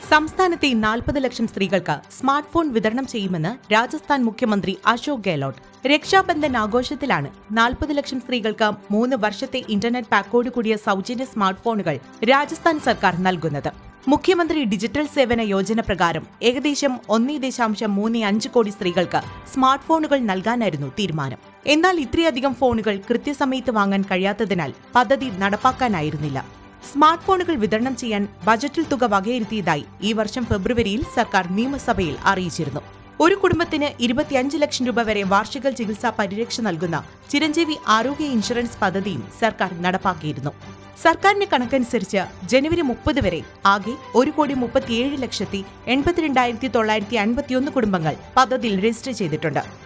സംസ്ഥാനത്തെ 40 ലക്ഷം സ്ത്രീകൾക്ക് smart phone വിതരണം ചെയ്യുമെന്ന് രാജസ്ഥാൻ മുഖ്യമന്ത്രി അശോക് ഗെഹ്ലോട്ട്. രക്ഷാബന്ധൻ ആഘോഷത്തിലാണ് 40 ലക്ഷം സ്ത്രീകൾക്ക് 3 വർഷത്തെ ഇന്റർനെറ്റ് പാക്കോട് കൂടിയ സൗജന്യ സ്മാർട്ട് ഫോണുകൾ രാജസ്ഥാൻ സർക്കാർ നൽകുന്നത്. മുഖ്യമന്ത്രി ഡിജിറ്റൽ സേവന യോജന പ്രകാരം ഏകദേശം 1.35 കോടി സ്ത്രീകൾക്ക് സ്മാർട്ട് ഫോണുകൾ നൽകാനായിരുന്നു തീരുമാനം. എന്നാൽ ഇത്രയധികം ഫോണുകൾ കൃത്യസമയത്ത് വാങ്ങാൻ കഴിയാത്തതിനാൽ പദ്ധതി നടപ്പാക്കാനായിരുന്നില്ല. സ്മാർട്ട് ഫോണുകൾ വിതരണം ചെയ്യാൻ ബജറ്റിൽ തുക വകയിരുത്തിയതായി ഈ വർഷം ഫെബ്രുവരിയിൽ സർക്കാർ നിയമസഭയിൽ അറിയിച്ചിരുന്നു. ഒരു കുടുംബത്തിന് 25 ലക്ഷം രൂപ വരെ വാർഷിക ചികിത്സാ പരിരക്ഷ നൽകുന്ന ചിരഞ്ജീവി ആരോഗ്യ ഇൻഷുറൻസ് പദ്ധതിയും സർക്കാർ നടപ്പാക്കിയിരുന്നു. സർക്കാരിന്റെ കണക്കനുസരിച്ച് ജനുവരി 30 വരെ ആകെ 1,37,82,951 കുടുംബങ്ങൾ പദ്ധതിയിൽ രജിസ്റ്റർ ചെയ്തിട്ടുണ്ട്.